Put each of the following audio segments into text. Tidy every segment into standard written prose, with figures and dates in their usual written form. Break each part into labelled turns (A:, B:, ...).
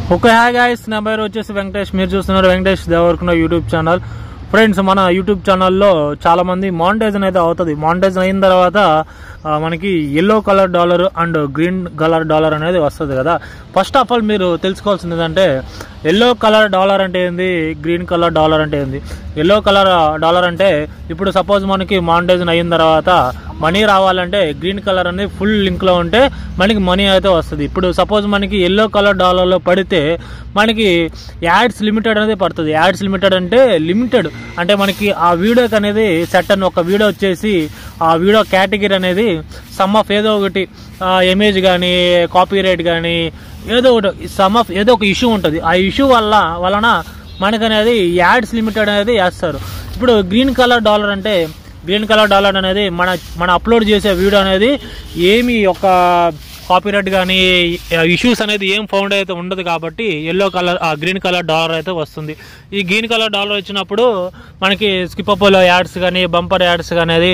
A: Okay hi guys, నా పేరు వచ్చేసి వెంకటేష్. మీరు చూస్తున్నారు Venkatesh Devarakonda YouTube channel. Friends, మన యూట్యూబ్ ఛానల్లో చాలా మంది మానిటైజేషన్ అయితే అవుతుంది. మానిటైజేషన్ అయిన తర్వాత మనకి yellow colour dollar and green colour dollar అనేది వస్తుంది కదా. ఫస్ట్ ఆఫ్ ఆల్ మీరు తెలుసుకోవాల్సింది ఏంటంటే ఎల్లో కలర్ డాలర్ అంటే ఏంది, గ్రీన్ కలర్ డాలర్ అంటే ఏంది. ఎల్లో కలర్ డాలర్ అంటే ఇప్పుడు సపోజ్ మనకి మానిటైజేషన్ అయిన తర్వాత మనీ రావాలంటే గ్రీన్ కలర్ అనేది ఫుల్ లింక్లో ఉంటే మనకి మనీ అయితే వస్తుంది. ఇప్పుడు సపోజ్ మనకి ఎల్లో కలర్ డాలర్లో పడితే మనకి యాడ్స్ లిమిటెడ్ అనేది పడుతుంది. యాడ్స్ లిమిటెడ్ అంటే లిమిటెడ్ అంటే మనకి ఆ వీడియోకి అనేది సెట్ అని ఒక వీడియో వచ్చేసి ఆ వీడియో కేటగిరీ అనేది సమ్ ఆఫ్ ఏదో ఒకటి ఇమేజ్ కానీ కాపీరైట్ కానీ ఏదో ఒకటి సమ్ ఆఫ్ ఏదో ఒక ఇష్యూ ఉంటుంది. ఆ ఇష్యూ వలన మనకనేది యాడ్స్ లిమిటెడ్ అనేది వేస్తారు. ఇప్పుడు గ్రీన్ కలర్ డాలర్ అంటే గ్రీన్ కలర్ డాలర్ అనేది మన అప్లోడ్ చేసే వీడియో అనేది ఏమి ఒక కాపీరైట్ కానీ ఇష్యూస్ అనేది ఏం ఫౌండ్ అయితే ఉండదు కాబట్టి yellow colour green colour dollar అయితే వస్తుంది. ఈ గ్రీన్ కలర్ డాలర్ వచ్చినప్పుడు మనకి స్కిప్పబుల్ యాడ్స్ కానీ బంపర్ యాడ్స్ కానీ అది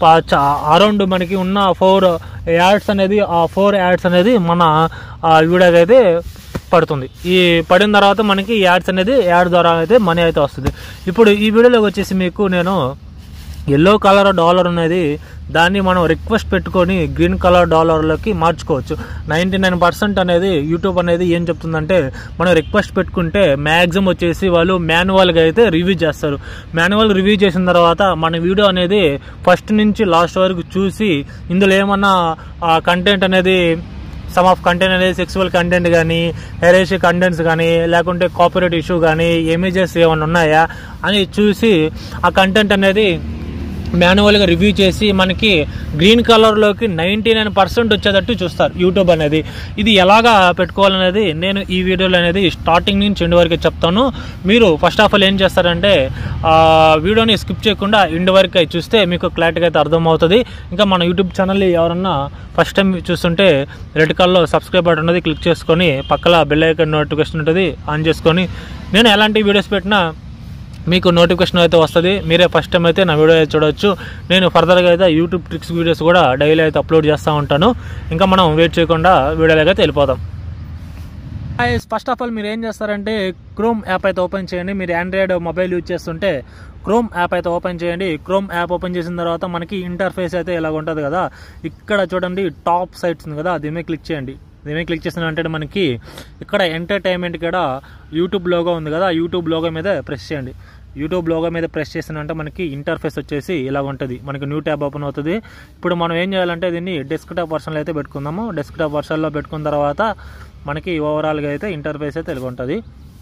A: అరౌండ్ మనకి ఉన్న 4 యాడ్స్ అనేది ఆ 4 యాడ్స్ అనేది మన వీడియోకి అయితే పడుతుంది. ఈ పడిన తర్వాత మనకి యాడ్స్ అనేది యాడ్ ద్వారా అయితే మనీ అయితే వస్తుంది. ఇప్పుడు ఈ వీడియోలోకి వచ్చేసి మీకు నేను ఎల్లో కలర్ డాలర్ అనేది దాన్ని మనం రిక్వెస్ట్ పెట్టుకొని గ్రీన్ కలర్ డాలర్లోకి మార్చుకోవచ్చు. 99% అనేది యూట్యూబ్ అనేది ఏం చెప్తుందంటే మనం రిక్వెస్ట్ పెట్టుకుంటే మ్యాక్సిమం వచ్చేసి వాళ్ళు మాన్యువల్గా అయితే రివ్యూ చేస్తారు. మాన్యువల్ రివ్యూ చేసిన తర్వాత మన వీడియో అనేది ఫస్ట్ నుంచి లాస్ట్ వరకు చూసి ఇందులో ఏమన్నా కంటెంట్ అనేది సమ్ ఆఫ్ కంటెంట్ అనేది సెక్సువల్ కంటెంట్ కానీ హెరేషియల్ కంటెంట్స్ కానీ లేకుంటే కాపీరైట్ ఇష్యూ కానీ ఇమేజెస్ ఏమైనా ఉన్నాయా అని చూసి ఆ కంటెంట్ అనేది మాన్యువల్గా రివ్యూ చేసి మనకి గ్రీన్ కలర్లోకి 99% వచ్చేటట్టు చూస్తారు యూట్యూబ్ అనేది. ఇది ఎలాగా పెట్టుకోవాలనేది నేను ఈ వీడియోలో అనేది స్టార్టింగ్ నుంచి ఎండ్ వరకు చెప్తాను. మీరు ఫస్ట్ ఆఫ్ ఆల్ ఏం చేస్తారంటే వీడియోని స్కిప్ చేయకుండా ఎండ్ వరకు చూస్తే మీకు క్లారిటీగా అయితే అర్థమవుతుంది. ఇంకా మన యూట్యూబ్ ఛానల్ని ఎవరన్నా ఫస్ట్ టైం చూస్తుంటే రెడ్ కలర్లో సబ్స్క్రైబ్ బటన్ అనేది క్లిక్ చేసుకొని పక్కన బెల్ ఐకాన్ నోటిఫికేషన్ ఉంటుంది ఆన్ చేసుకొని నేను ఎలాంటి వీడియోస్ పెట్టినా మీకు నోటిఫికేషన్ అయితే వస్తుంది. మీరే ఫస్ట్ టైం అయితే నా వీడియో అయితే చూడవచ్చు. నేను ఫర్దర్గా అయితే యూట్యూబ్ ట్రిక్స్ వీడియోస్ కూడా డైలీ అయితే అప్లోడ్ చేస్తూ ఉంటాను. ఇంకా మనం వెయిట్ చేయకుండా వీడియోలోకి అయితే వెళ్ళిపోదాం. ఫస్ట్ ఆఫ్ ఆల్ మీరు ఏం చేస్తారంటే క్రోమ్ యాప్ అయితే ఓపెన్ చేయండి. మీరు ఆండ్రాయిడ్ మొబైల్ యూజ్ చేస్తుంటే క్రోమ్ యాప్ అయితే ఓపెన్ చేయండి. క్రోమ్ యాప్ ఓపెన్ చేసిన తర్వాత మనకి ఇంటర్ఫేస్ అయితే ఇలాగ ఉంటుంది కదా. ఇక్కడ చూడండి టాప్ సైట్స్ ఉంది కదా, దీని మీద క్లిక్ చేయండి. దీని మీద క్లిక్ చేసిన అంటే మనకి ఇక్కడ ఎంటర్టైన్మెంట్ కూడా యూట్యూబ్ లోగో ఉంది కదా, యూట్యూబ్ లోగో మీద ప్రెస్ చేయండి. యూట్యూబ్ లోగో మీద ప్రెస్ చేసినంటే మనకి ఇంటర్ఫేస్ వచ్చేసి ఇలా ఉంటుంది. మనకి న్యూ ట్యాబ్ ఓపెన్ అవుతుంది. ఇప్పుడు మనం ఏం చేయాలంటే దీన్ని డెస్క్టాప్ వర్షన్లో అయితే పెట్టుకుందాము. డెస్క్టాప్ వర్షన్లో పెట్టుకున్న తర్వాత మనకి ఓవరాల్గా అయితే ఇంటర్ఫేస్ అయితే ఇలా ఉంటుంది.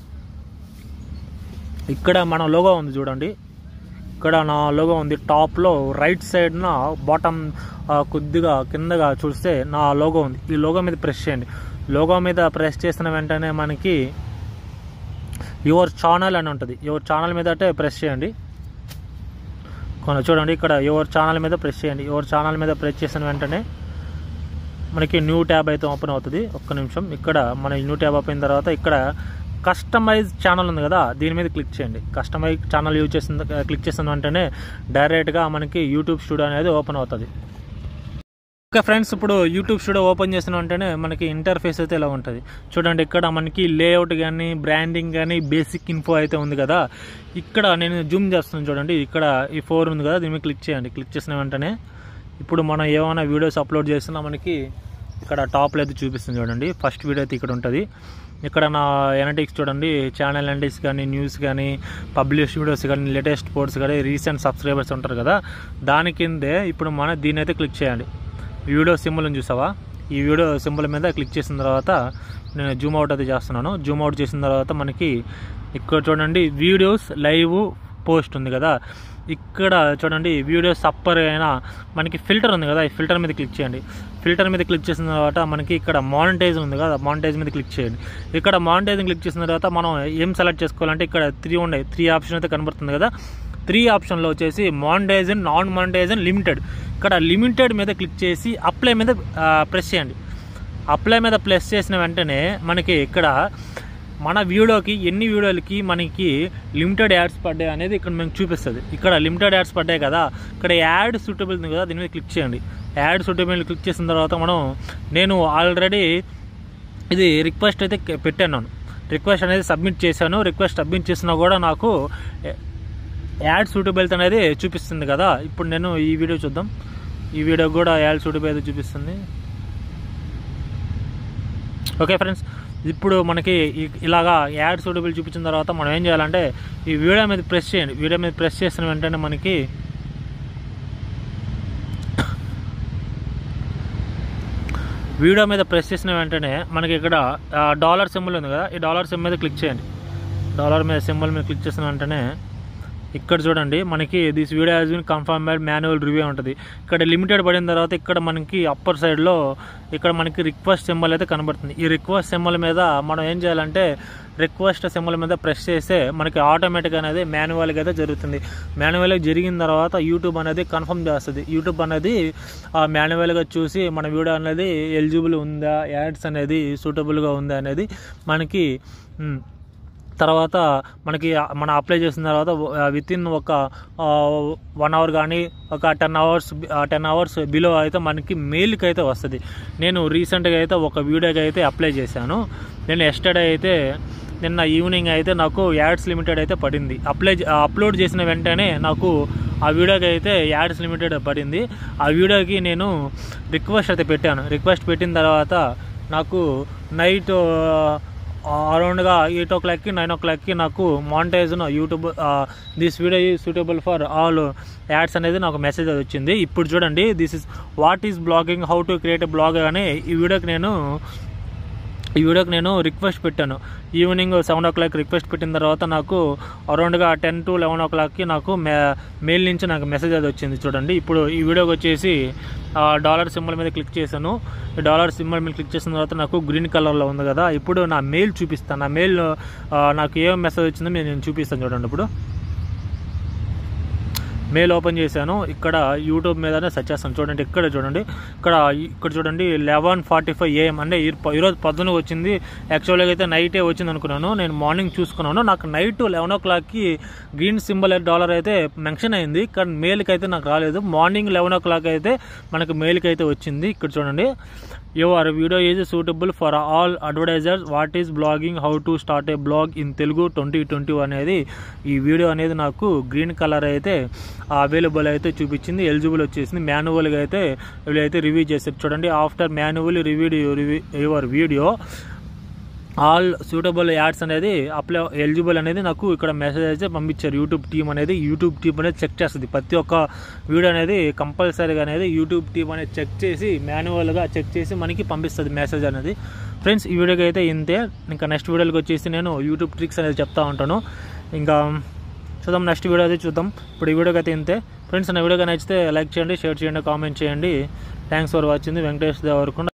A: ఇక్కడ మన లోగో ఉంది చూడండి, ఇక్కడ నా లోగో ఉంది. టాప్లో రైట్ సైడ్న బాటమ్ కొద్దిగా కిందగా చూస్తే నా లోగో ఉంది. ఈ లోగో మీద ప్రెస్ చేయండి. లోగో మీద ప్రెస్ చేసిన వెంటనే మనకి యువర్ ఛానల్ అని ఉంటుంది. యువర్ ఛానల్ మీద అంటే ప్రెస్ చేయండి. చూడండి ఇక్కడ యువర్ ఛానల్ మీద ప్రెస్ చేయండి. యువర్ ఛానల్ మీద ప్రెస్ చేసిన వెంటనే మనకి న్యూ ట్యాబ్ అయితే ఓపెన్ అవుతుంది. ఒక్క నిమిషం. ఇక్కడ మన న్యూ ట్యాబ్ ఓపెన్ అయిన తర్వాత ఇక్కడ కస్టమైజ్ ఛానల్ ఉంది కదా, దీని మీద క్లిక్ చేయండి. కస్టమైజ్ ఛానల్ క్లిక్ చేసిన వెంటనే డైరెక్ట్గా మనకి యూట్యూబ్ స్టూడియో అనేది ఓపెన్ అవుతుంది. ఓకే ఫ్రెండ్స్, ఇప్పుడు యూట్యూబ్ స్టూడియో ఓపెన్ చేసిన వెంటనే మనకి ఇంటర్ఫేస్ అయితే ఇలా ఉంటుంది. చూడండి ఇక్కడ మనకి లేఅవుట్ కానీ బ్రాండింగ్ కానీ బేసిక్ ఇన్ఫో అయితే ఉంది కదా. ఇక్కడ నేను జూమ్ చేస్తున్నాను చూడండి, ఇక్కడ ఈ 4 ఉంది కదా, దీని మీద క్లిక్ చేయండి. క్లిక్ చేసిన వెంటనే ఇప్పుడు మనం ఏమైనా వీడియోస్ అప్లోడ్ చేసినా మనకి ఇక్కడ టాప్లో అయితే చూపిస్తుంది చూడండి. ఫస్ట్ వీడియో అయితే ఇక్కడ ఉంటుంది. ఇక్కడ నా ఎనటిక్స్ చూడండి, ఛానల్ ఎనటిక్స్ కానీ న్యూస్ కానీ పబ్లిష్ వీడియోస్ కానీ లేటెస్ట్ పోర్ట్స్ కానీ రీసెంట్ సబ్స్క్రైబర్స్ ఉంటారు కదా, దాని కిందే ఇప్పుడు మనం దీని అయితే క్లిక్ చేయండి. వీడియో సింబల్ చూసావా, ఈ వీడియో సింబల్ మీద క్లిక్ చేసిన తర్వాత నేను జూమ్ అవుట్ అయితే చేస్తున్నాను. జూమ్ అవుట్ చేసిన తర్వాత మనకి ఇక్కడ చూడండి వీడియోస్ లైవ్ పోస్ట్ ఉంది కదా, ఇక్కడ చూడండి వీడియోస్ అప్పర్ అయినా మనకి ఫిల్టర్ ఉంది కదా, ఈ ఫిల్టర్ మీద క్లిక్ చేయండి. ఫిల్టర్ మీద క్లిక్ చేసిన తర్వాత మనకి ఇక్కడ మానిటైజ్ ఉంది కదా, మానిటైజ్ మీద క్లిక్ చేయండి. ఇక్కడ మానిటైజింగ్ క్లిక్ చేసిన తర్వాత మనం ఏం సెలెక్ట్ చేసుకోవాలంటే ఇక్కడ 3 ఉన్నాయి. 3 ఆప్షన్ అయితే కనబడుతుంది కదా. 3 ఆప్షన్లో వచ్చేసి మానిటైజన్, నాన్ మానిటైజన్, లిమిటెడ్. ఇక్కడ లిమిటెడ్ మీద క్లిక్ చేసి అప్లై మీద ప్రెస్ చేయండి. అప్లై మీద ప్రెస్ చేసిన వెంటనే మనకి ఇక్కడ మన వీడియోకి ఎన్ని వీడియోలకి మనకి లిమిటెడ్ యాడ్స్ పడ్డాయి అనేది ఇక్కడ మనకు చూపిస్తుంది. ఇక్కడ లిమిటెడ్ యాడ్స్ పడ్డాయి కదా, ఇక్కడ యాడ్ సూటబుల్ ఉంది కదా, దీని మీద క్లిక్ చేయండి. యాడ్ సూటబుల్ క్లిక్ చేసిన తర్వాత నేను ఆల్రెడీ ఇది రిక్వెస్ట్ అయితే పెట్టాను. రిక్వెస్ట్ అనేది సబ్మిట్ చేశాను. రిక్వెస్ట్ సబ్మిట్ చేసినా కూడా నాకు యాడ్ సూటబిలిటీ అనేది చూపిస్తుంది కదా. ఇప్పుడు నేను ఈ వీడియో చూద్దాం. ఈ వీడియో కూడా యాడ్ సూటబిలిటీ చూపిస్తుంది. ఓకే ఫ్రెండ్స్, ఇప్పుడు మనకి ఇలాగా యాడ్ సూటబిలిటీ చూపించిన తర్వాత మనం ఏం చేయాలంటే ఈ వీడియో మీద ప్రెస్ చేయండి. వీడియో మీద ప్రెస్ చేసిన వెంటనే మనకి ఇక్కడ డాలర్ సింబల్ ఉంది కదా, ఈ డాలర్ సింబల్ మీద క్లిక్ చేయండి. డాలర్ మీద సింబల్ మీద క్లిక్ చేసిన వెంటనే ఇక్కడ చూడండి మనకి this video has been confirm by manual review ఉంటుంది. ఇక్కడ లిమిటెడ్ పడిన తర్వాత ఇక్కడ మనకి అప్పర్ సైడ్లో ఇక్కడ మనకి రిక్వెస్ట్ సింబల్ అయితే కనబడుతుంది. ఈ రిక్వెస్ట్ సింబల్ మీద మనం ఏం చేయాలంటే రిక్వెస్ట్ సింబల్ మీద ప్రెస్ చేస్తే మనకి ఆటోమేటిక్గా అనేది మాన్యువల్గా అయితే జరుగుతుంది. మాన్యువల్గా జరిగిన తర్వాత యూట్యూబ్ అనేది కన్ఫర్మ్ చేస్తుంది. యూట్యూబ్ అనేది మాన్యువల్గా చూసి మన వీడియో అనేది ఎలిజిబుల్ ఉందా, యాడ్స్ అనేది సూటబుల్గా ఉందా అనేది మనకి తర్వాత మనం అప్లై చేసిన తర్వాత వితిన్ ఒక 1 అవర్ కానీ ఒక 10 అవర్స్ బిలో అయితే మనకి మెయిల్కి అయితే వస్తుంది. నేను రీసెంట్గా అయితే ఒక వీడియోకి అయితే అప్లై చేశాను. నేను ఎస్టర్డే అయితే నిన్న ఈవినింగ్ అయితే నాకు యాడ్స్ లిమిటెడ్ అయితే పడింది. అప్లోడ్ చేసిన వెంటనే నాకు ఆ వీడియోకి అయితే యాడ్స్ లిమిటెడ్ పడింది. ఆ వీడియోకి నేను రిక్వెస్ట్ అయితే పెట్టాను. రిక్వెస్ట్ పెట్టిన తర్వాత నాకు నైట్ అరౌండ్గా 8 o'clock 9 o'clock నాకు monetization YouTube this video is suitable for all ads అనేది నాకు మెసేజ్ వచ్చింది. ఇప్పుడు చూడండి, this is what is blogging, how to create a blog అని ఈ వీడియోకి నేను రిక్వెస్ట్ పెట్టాను. ఈవినింగ్ 7 o'clock రిక్వెస్ట్ పెట్టిన తర్వాత నాకు అరౌండ్గా 10 to 11 o'clock నాకు మెయిల్ నుంచి నాకు మెసేజ్ అది వచ్చింది. చూడండి, ఇప్పుడు ఈ వీడియోకి వచ్చేసి డాలర్ సింబల్ మీద క్లిక్ చేశాను. ఈ డాలర్ సింబల్ మీద క్లిక్ చేసిన తర్వాత నాకు గ్రీన్ కలర్లో ఉంది కదా. ఇప్పుడు నా మెయిల్ చూపిస్తాను. నా మెయిల్ నాకు ఏం మెసేజ్ వచ్చిందో నేను చూపిస్తాను. చూడండి, ఇప్పుడు మెయిల్ ఓపెన్ చేశాను. ఇక్కడ యూట్యూబ్ మీదనే సెర్చ్ చేస్తాను. చూడండి, ఇక్కడ చూడండి 11:45 AM అంటే ఈరోజు పొద్దున వచ్చింది. యాక్చువల్గా అయితే నైటే వచ్చింది అనుకున్నాను. నేను మార్నింగ్ చూసుకున్నాను. నాకు నైట్ 11 o'clockకి గ్రీన్ సింబల్ డాలర్ అయితే మెన్షన్ అయింది, కానీ మెయిల్కి అయితే నాకు రాలేదు. మార్నింగ్ 11 o'clock అయితే మనకు మెయిల్కి అయితే వచ్చింది. ఇక్కడ చూడండి, your video is suitable for all advertisers, what is blogging, how to start a blog in Telugu 2020 అనేది ఈ వీడియో అనేది నాకు గ్రీన్ కలర్ అయితే అవైలబుల్ అయితే చూపించింది. ఎలిజిబుల్ వచ్చేసింది. మాన్యువల్గా అయితే వీళ్ళైతే రివ్యూ చేశారు. చూడండి, after manual reviewed your video all suitable ads అనేది ఎలిజిబుల్ అనేది నాకు ఇక్కడ మెసేజ్ అయితే పంపించారు. యూట్యూబ్ టీమ్ అనేది చెక్ చేస్తుంది. ప్రతి ఒక్క వీడియో అనేది కంపల్సరీగా అనేది యూట్యూబ్ టీమ్ అనేది చెక్ చేసి మాన్యువల్గా చెక్ చేసి మనకి పంపిస్తుంది మెసేజ్ అనేది. ఫ్రెండ్స్, ఈ వీడియోకి అయితే ఇంతే. ఇంకా నెక్స్ట్ వీడియోకి వచ్చేసి నేను యూట్యూబ్ ట్రిక్స్ అనేది చెప్తా ఉంటాను. ఇంకా చూద్దాం, నెక్స్ట్ వీడియో అయితే చూద్దాం. ఇప్పుడు ఈ వీడియోకి అయితే ఇంతే ఫ్రెండ్స్. నా వీడియోగా నచ్చితే లైక్ చేయండి, షేర్ చేయండి, కామెంట్ చేయండి. Thanks for watching. Venkatesh Devarakonda.